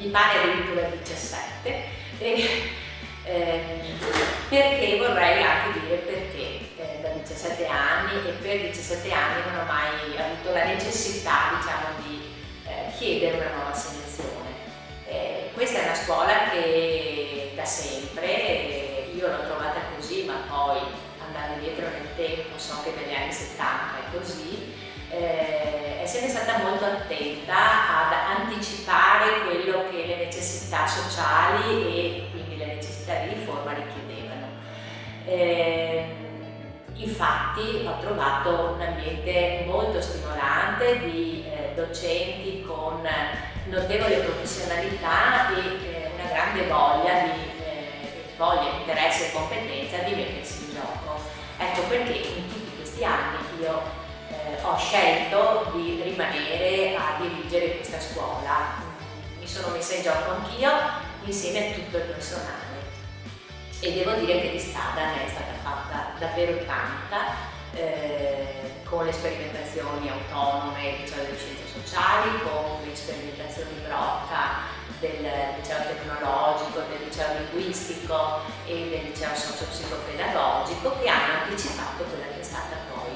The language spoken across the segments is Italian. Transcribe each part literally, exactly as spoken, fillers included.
mi pare addirittura diciassette, e, eh, perché vorrei anche dire perché eh, da diciassette anni, e per diciassette anni non ho mai avuto la necessità, diciamo, di eh, chiedere una nuova assegnazione. Eh, questa è una scuola che da sempre, eh, io l'ho trovata così, ma poi andando dietro nel tempo, so che negli anni settanta è così, eh, è sempre stata molto attenta ad anticipare quello che le necessità sociali e quindi le necessità di riforma richiedevano. Eh, infatti ho trovato un ambiente molto stimolante di eh, docenti con notevole professionalità e eh, una grande voglia di eh, voglia, interesse e competenza di mettersi in gioco. Ecco perché in tutti questi anni io eh, ho scelto di rimanere a dirigere questa scuola. Mi sono messa in gioco anch'io insieme a tutto il personale e devo dire che di strada ne è stata fatta davvero tanta, eh, con le sperimentazioni autonome del liceo delle scienze sociali, con le sperimentazioni Brocca del liceo tecnologico, del liceo linguistico e del liceo socio-psicopedagogico, che hanno anticipato quella che è stata poi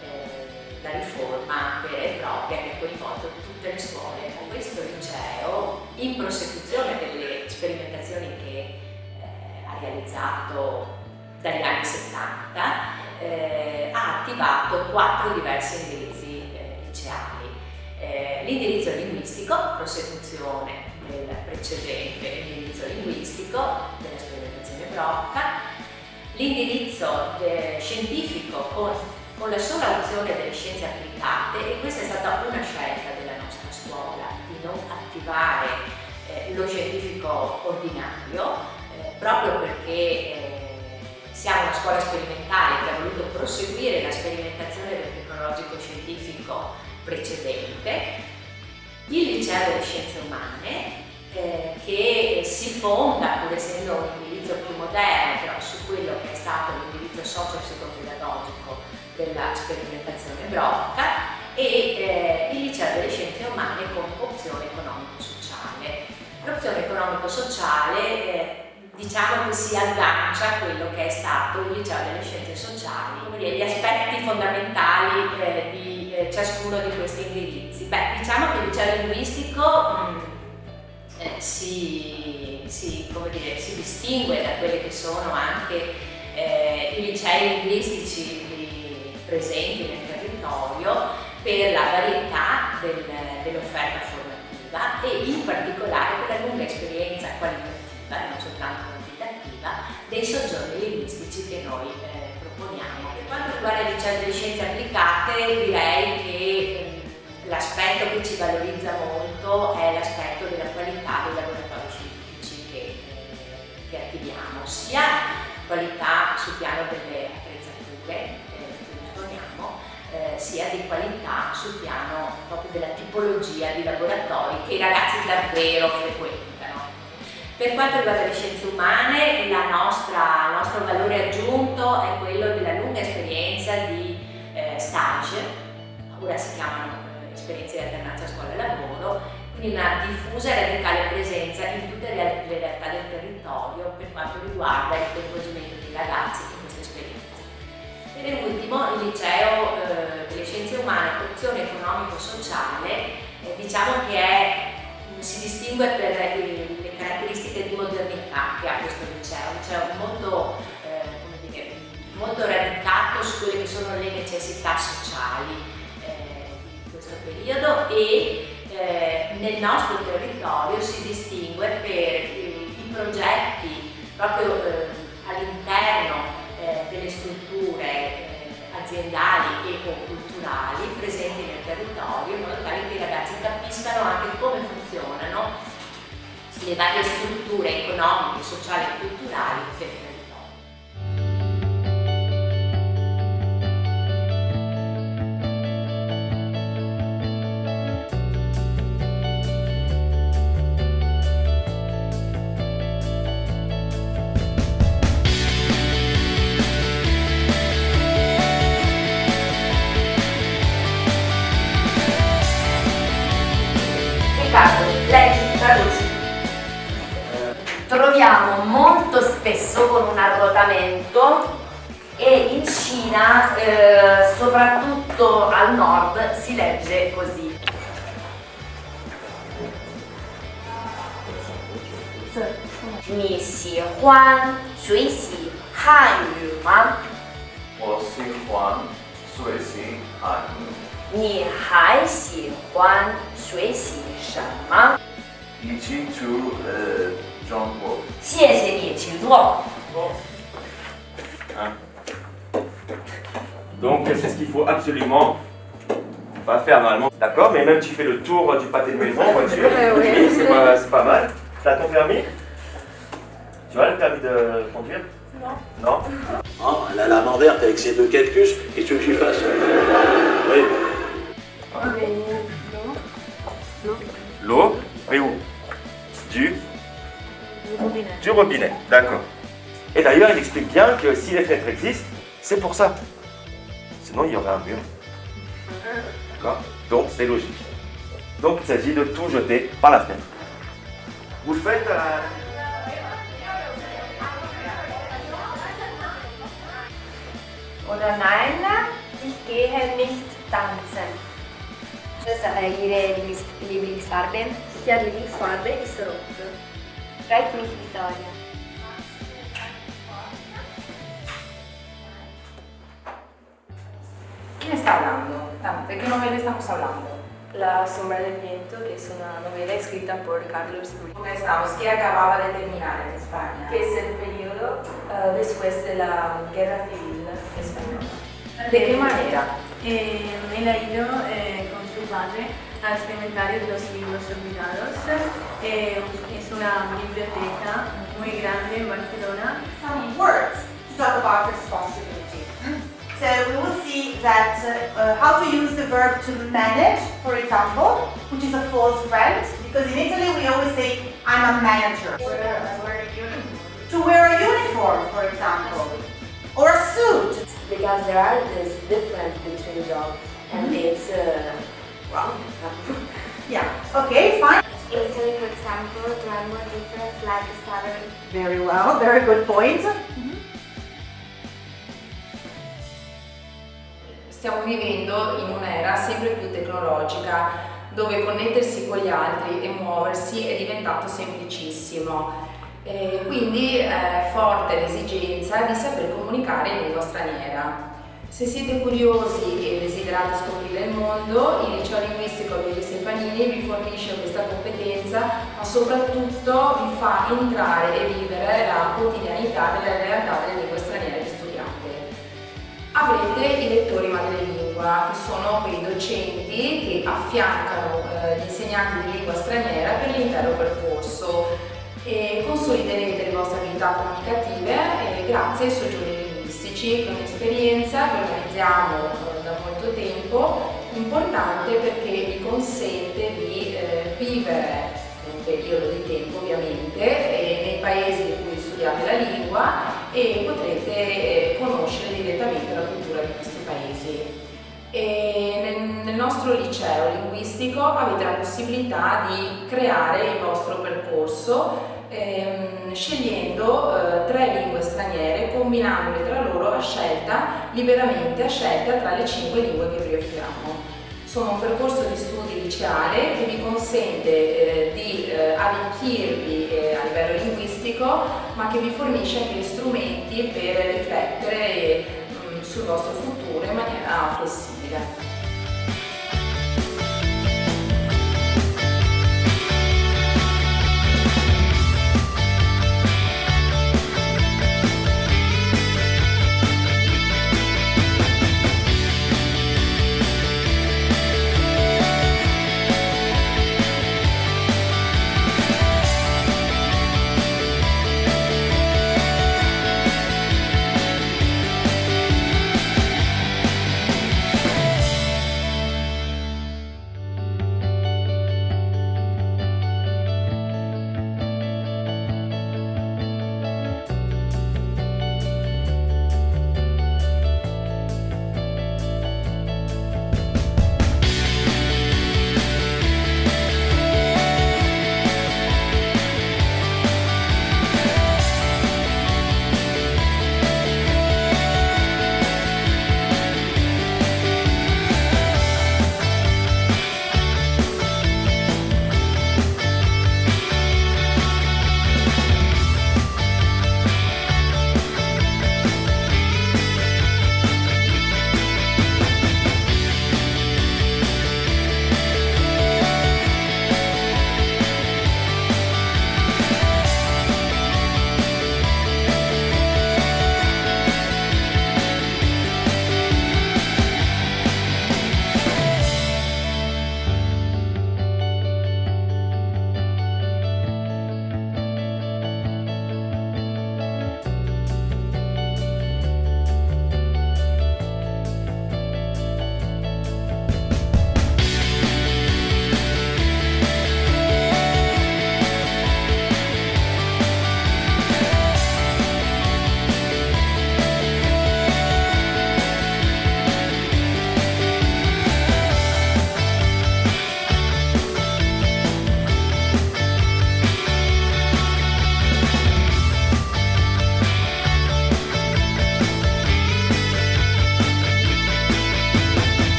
eh, la riforma vera e propria che ha coinvolto tutte le scuole. A questo liceo, in prosecuzione delle sperimentazioni che eh, ha realizzato dagli anni settanta, eh, ha attivato quattro diversi indirizzi eh, liceali. Eh, l'indirizzo linguistico, prosecuzione del precedente indirizzo linguistico della sperimentazione Brocca, l'indirizzo eh, scientifico con, con la sola opzione delle scienze applicate, e questa è stata una scelta della nostra scuola, di non attivare eh, lo scientifico ordinario, eh, proprio perché eh, siamo una scuola sperimentale che ha voluto proseguire la sperimentazione del tecnologico scientifico precedente. Il liceo delle scienze umane, eh, che si fonda, pur essendo un indirizzo più moderno, però su quello che è stato l'indirizzo socio-psicopedagogico della sperimentazione Brocca, e eh, il liceo delle scienze umane con opzione economico-sociale. L'opzione economico-sociale eh, diciamo che si aggancia a quello che è stato il liceo delle scienze sociali, come dire, gli aspetti fondamentali eh, di eh, ciascuno di questi indirizzi. Beh, diciamo che il liceo linguistico mh, eh, si, si, come dire, si distingue da quelli che sono anche eh, i licei linguistici presenti nel territorio per la varietà del, dell'offerta formativa e in particolare per la lunga esperienza qualitativa, non soltanto quantitativa, dei soggiorni linguistici che noi eh, proponiamo. Per quanto riguarda il liceo delle scienze applicate, direi che eh, l'aspetto che ci valorizza molto è l'aspetto della qualità dei laboratori scientifici che, eh, che attiviamo, sia qualità sul piano delle attrezzature eh, che disponiamo, eh, sia di qualità sul piano proprio della tipologia di laboratori che i ragazzi davvero frequentano. Per quanto riguarda le scienze umane, la nostra, il nostro valore aggiunto è quello della lunga esperienza di eh, stage, ora si chiamano eh, esperienze di alternanza scuola-lavoro, quindi una diffusa e radicale presenza in tutte le, le realtà del territorio per quanto riguarda il coinvolgimento dei ragazzi in queste esperienze. E in ultimo, il liceo eh, delle scienze umane, opzione economico-sociale, eh, diciamo che è, si distingue per le caratteristiche di modernità che ha questo liceo, un liceo molto, eh, come dire, molto radicato su quelle che sono le necessità sociali eh, di questo periodo, e eh, nel nostro territorio si distingue per eh, i progetti proprio eh, all'interno eh, delle strutture eh, aziendali e o culturali presenti nel territorio, in modo tale che i ragazzi capiscano anche come funzionano le varie strutture economiche, sociali e culturali del territorio. Riccardo, leggi, traduci. troviamo molto spesso con un arrotamento e in Cina, eh, soprattutto al nord, si legge così. 你喜欢学习汉语吗？ 我喜欢学习汉语。 你还喜欢学习什么？ 一起去呃中国。 谢谢你，请坐。 Hein. Donc c'est ce qu'il faut absolument pas faire normalement. D'accord, mais même tu fais le tour du pâté de maison en voiture. Oui, c'est pas, c'est pas mal. T'as ton permis? Tu as le permis de conduire? Non. Non? Oh, elle a la main verte avec ses deux calcus, qu'est-ce que tu veux que je fasse? Oui. L'eau? Mais où? Du? Du robinet. Du robinet, d'accord. Et d'ailleurs, il explique bien que si les fenêtres existent, c'est pour ça. Sinon, il y aurait un mur. D'accord? Donc, c'est logique. Donc, il s'agit de tout jeter par la fenêtre. Vous le faites à... Oder nein, ich gehe nicht tanzen. Ihre Lieblings Lieblingsfarbe? Ihre Lieblingsfarbe ist rot. Freut mich, Victoria. ¿Quién está hablando? ¿De qué novela estamos hablando? La sombra del viento, que es una novela escrita por Carlos Ruiz. ¿Dónde estamos? ¿Qué acababa de terminar en España? Que es el periodo uh, después de la Guerra Civil Española. ¿De qué manera? Eh, él ha ido eh, con su padre al cementerio de los libros olvidados. Eh, es una biblioteca muy grande en Barcelona. Some words to talk about responsibility. So we will see that uh, how to use the verb to manage, for example, which is a false friend, because in Italy we always say, I'm a manager. To wear a uniform, for example, or a suit. Because there are this difference between jobs and Mm-hmm. it's uh, wrong. Yeah, okay, fine. In Italy, for example, there are more difference like salary. Very well, very good point. Stiamo vivendo in un'era sempre più tecnologica dove connettersi con gli altri e muoversi è diventato semplicissimo. E quindi è forte l'esigenza di saper comunicare in lingua straniera. Se siete curiosi e desiderate scoprire il mondo, il liceo linguistico degli Stefanini vi fornisce questa competenza, ma soprattutto vi fa entrare e vivere la quotidianità della realtà delle lingue straniere che studiate. Avrete i lettori madrelingua, che sono quei docenti che affiancano eh, gli insegnanti di lingua straniera per l'intero percorso. E consoliderete le vostre abilità comunicative eh, grazie ai soggiorni linguistici, che è un'esperienza che organizziamo eh, da molto tempo, importante perché vi consente di eh, vivere un periodo di tempo ovviamente eh, nei paesi in cui studiate la lingua e potrete eh, conoscere direttamente la cultura di questi paesi. E nel, nel nostro liceo linguistico avete la possibilità di creare il vostro percorso ehm, scegliendo eh, tre lingue straniere, combinandole tra loro a scelta, liberamente a scelta tra le cinque lingue che vi offriamo. Sono un percorso di studi liceale che vi consente eh, di eh, arricchirvi eh, a livello linguistico, ma che vi fornisce anche gli strumenti per riflettere eh, sul vostro futuro in maniera flessibile.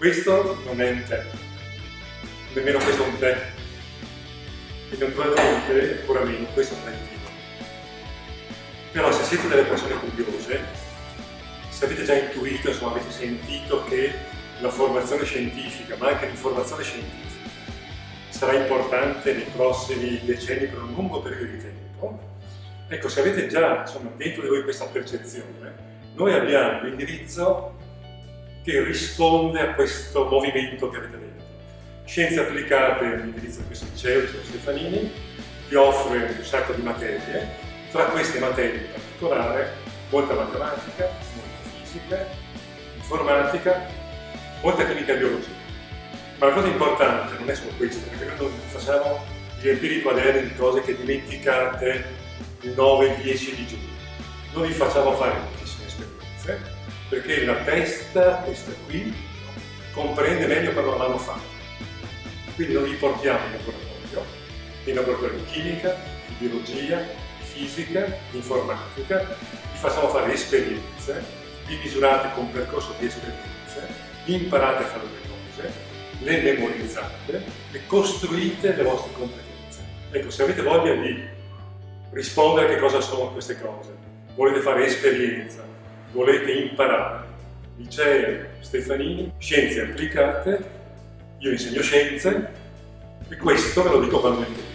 Questo non è un tè, nemmeno questo è un tè, e naturalmente ancora meno questo non è un vino. Però se siete delle persone curiose, se avete già intuito, insomma avete sentito che la formazione scientifica, ma anche l'informazione scientifica, sarà importante nei prossimi decenni per un lungo periodo di tempo, ecco, se avete già insomma, dentro di voi questa percezione, noi abbiamo l'indirizzo che risponde a questo movimento che avete dentro. Scienze Applicate è l'indirizzo di questo liceo, il liceo Stefanini, vi offre un sacco di materie, tra queste materie in particolare molta matematica, molta fisica, informatica, molta chimica e biologia. Ma la cosa importante non è solo questo, perché noi non facciamo riempire i quaderni di cose che dimenticate il nove dieci di giugno. Noi vi facciamo fare moltissime esperienze, perché la testa, questa qui, comprende meglio quando la mano fa. Quindi noi vi portiamo in laboratorio, in laboratorio di chimica, di biologia, di fisica, di informatica, vi facciamo fare esperienze, vi misurate con un percorso di esperienze, vi imparate a fare le cose, le memorizzate e costruite le vostre competenze. Ecco, se avete voglia di rispondere a che cosa sono queste cose, volete fare esperienza, volete imparare, liceo Stefanini, Scienze Applicate, io insegno scienze e questo ve lo dico quando mi chiedo.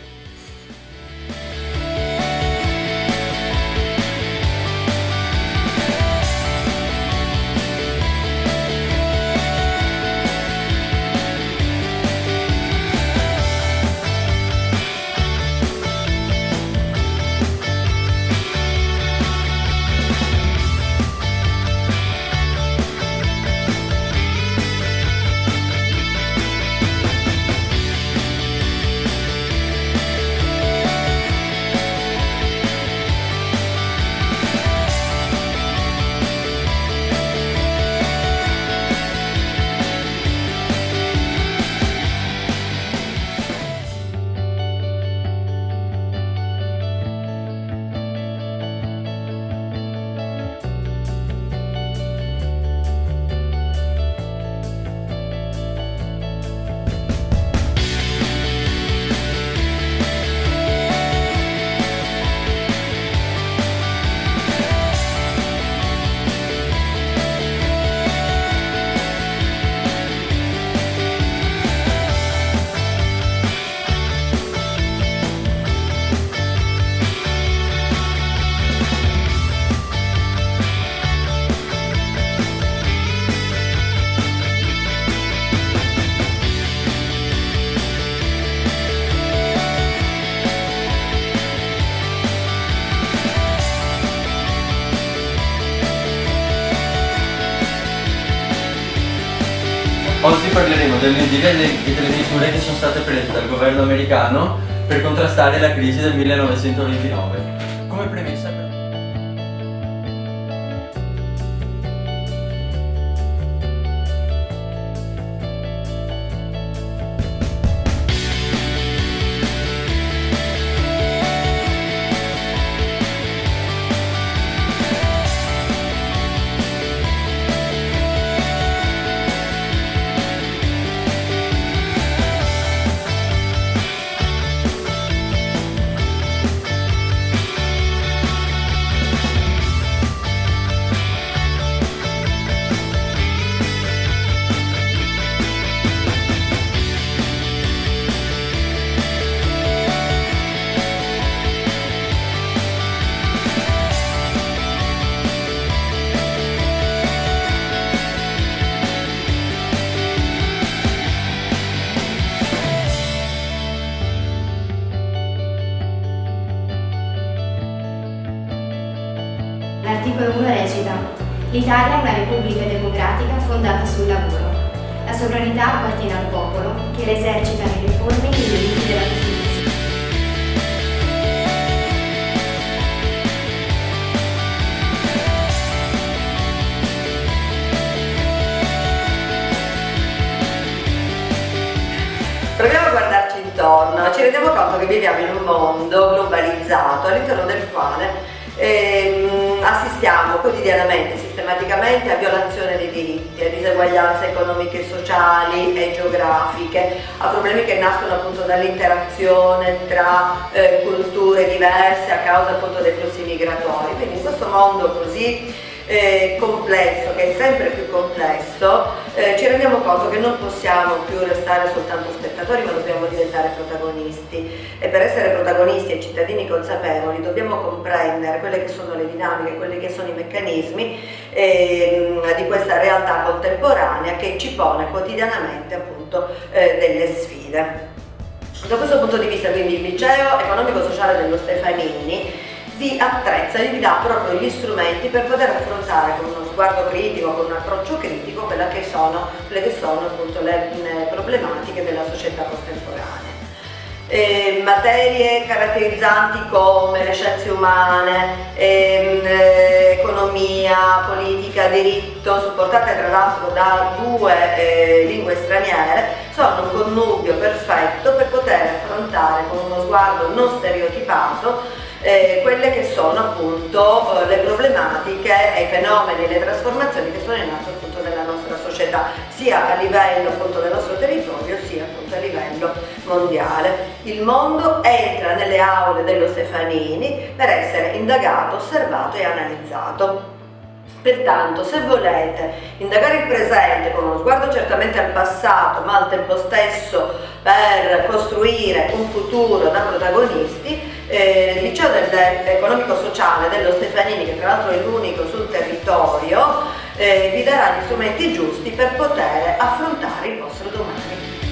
Oggi parleremo delle idee e delle misure che sono state prese dal governo americano per contrastare la crisi del millenovecentoventinove. Come premessa per... L'articolo uno recita: l'Italia è una repubblica democratica fondata sul lavoro. La sovranità appartiene al popolo, che la esercita nelle forme e nei limiti della Costituzione. Proviamo a guardarci intorno, ci rendiamo conto che viviamo in un mondo globalizzato all'interno del quale ehm, assistiamo assistiamo quotidianamente, sistematicamente a violazione dei diritti, a diseguaglianze economiche, sociali e geografiche, a problemi che nascono appunto dall'interazione tra eh, culture diverse a causa appunto dei flussi migratori. Quindi in questo mondo così Eh, complesso, che è sempre più complesso, eh, ci rendiamo conto che non possiamo più restare soltanto spettatori, ma dobbiamo diventare protagonisti, e per essere protagonisti e cittadini consapevoli dobbiamo comprendere quelle che sono le dinamiche, quelli che sono i meccanismi eh, di questa realtà contemporanea che ci pone quotidianamente appunto eh, delle sfide. Da questo punto di vista quindi il liceo economico-sociale dello Stefanini vi attrezza e vi dà proprio gli strumenti per poter affrontare con uno sguardo critico, con un approccio critico, quelle che sono, quelle che sono appunto le, le problematiche della società contemporanea. Eh, materie caratterizzanti come le scienze umane, ehm, eh, economia, politica, diritto, supportate tra l'altro da due eh, lingue straniere, sono un connubio perfetto per poter affrontare con uno sguardo non stereotipato Eh, quelle che sono appunto eh, le problematiche e i fenomeni e le trasformazioni che sono in atto appunto nella nostra società, sia a livello appunto del nostro territorio sia appunto a livello mondiale. Il mondo entra nelle aule dello Stefanini per essere indagato, osservato e analizzato. Pertanto, se volete indagare il presente con uno sguardo certamente al passato, ma al tempo stesso per costruire un futuro da protagonisti, eh, il liceo del, del economico-sociale dello Stefanini, che tra l'altro è l'unico sul territorio, eh, vi darà gli strumenti giusti per poter affrontare il vostro domani.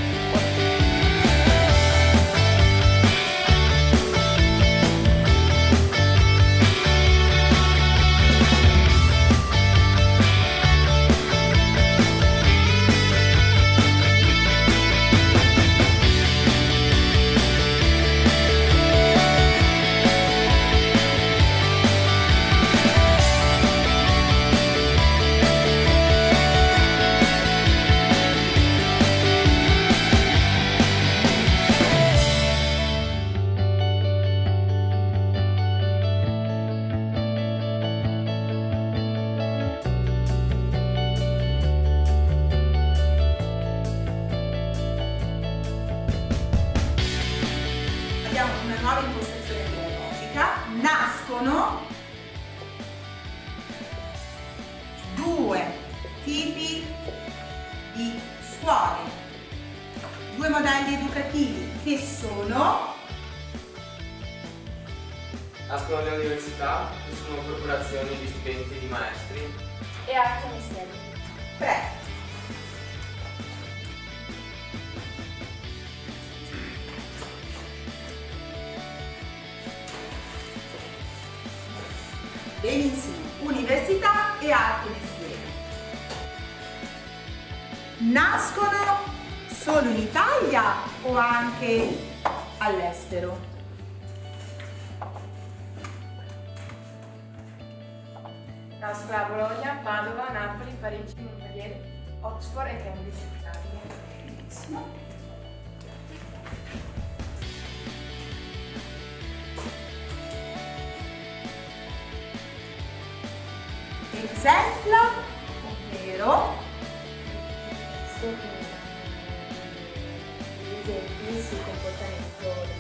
Una nuova impostazione pedagogica, nascono due tipi di scuole, due modelli educativi che sono nascono le università, che sono corporazioni di studenti di maestri, e arte e misteri. Prego. Benissimo, università e arte e mestieri. Nascono solo in Italia o anche all'estero? Nascono a Bologna, Padova, Napoli, Parigi, Montpellier, Oxford e Cambridge. Benissimo. Esempio, ovvero gli esempi sul comportamento da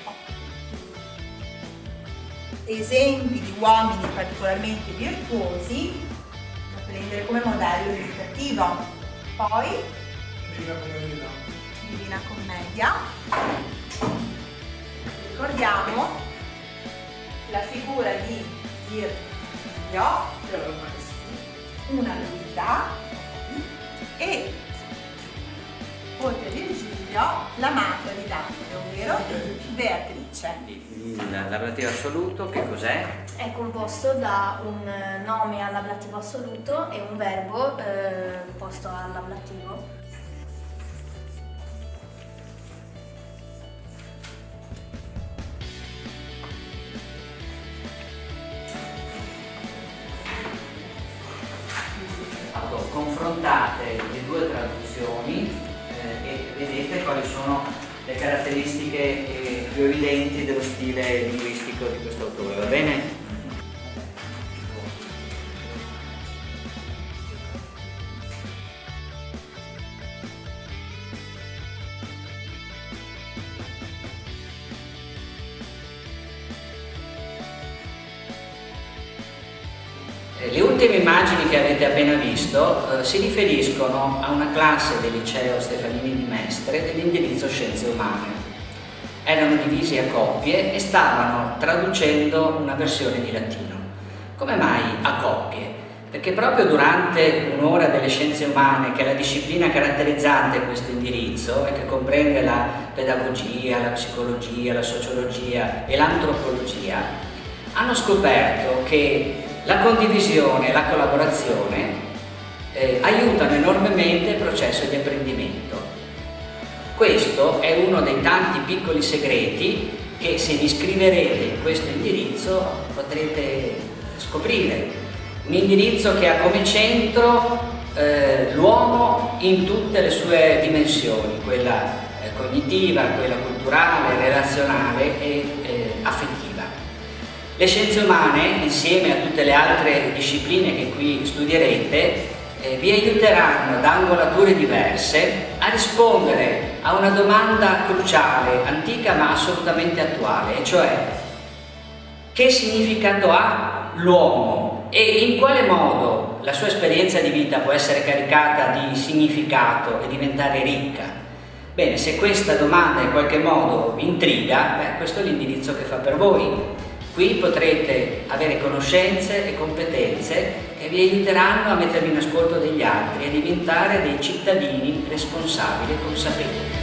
seguire. Esempi di uomini particolarmente virtuosi da prendere come modello educativo. Poi Divina Commedia. Divina Commedia. Ricordiamo la figura di Virgilio, una novità, e oltre a Virgilio l'amata di Dante, ovvero Beatrice. L'ablativo assoluto che cos'è? È composto da un nome all'ablativo assoluto e un verbo eh, posto all'ablativo. Confrontate le due traduzioni eh, e vedete quali sono le caratteristiche eh, più evidenti dello stile linguistico di questo autore, va bene? Le ultime immagini che avete appena visto eh, si riferiscono a una classe del liceo Stefanini di Mestre dell'indirizzo Scienze Umane. Erano divisi a coppie e stavano traducendo una versione di latino. Come mai a coppie? Perché proprio durante un'ora delle scienze umane, che è la disciplina caratterizzante questo indirizzo e che comprende la pedagogia, la psicologia, la sociologia e l'antropologia, hanno scoperto che la condivisione e la collaborazione eh, aiutano enormemente il processo di apprendimento. Questo è uno dei tanti piccoli segreti che, se vi iscriverete in questo indirizzo, potrete scoprire. Un indirizzo che ha come centro eh, l'uomo in tutte le sue dimensioni, quella eh, cognitiva, quella culturale, relazionale e eh, affettiva. Le scienze umane, insieme a tutte le altre discipline che qui studierete, eh, vi aiuteranno da angolature diverse a rispondere a una domanda cruciale, antica ma assolutamente attuale, e cioè: che significato ha l'uomo e in quale modo la sua esperienza di vita può essere caricata di significato e diventare ricca? Bene, se questa domanda in qualche modo vi intriga, beh, questo è l'indirizzo che fa per voi. Qui potrete avere conoscenze e competenze che vi aiuteranno a mettervi in ascolto degli altri e a diventare dei cittadini responsabili e consapevoli.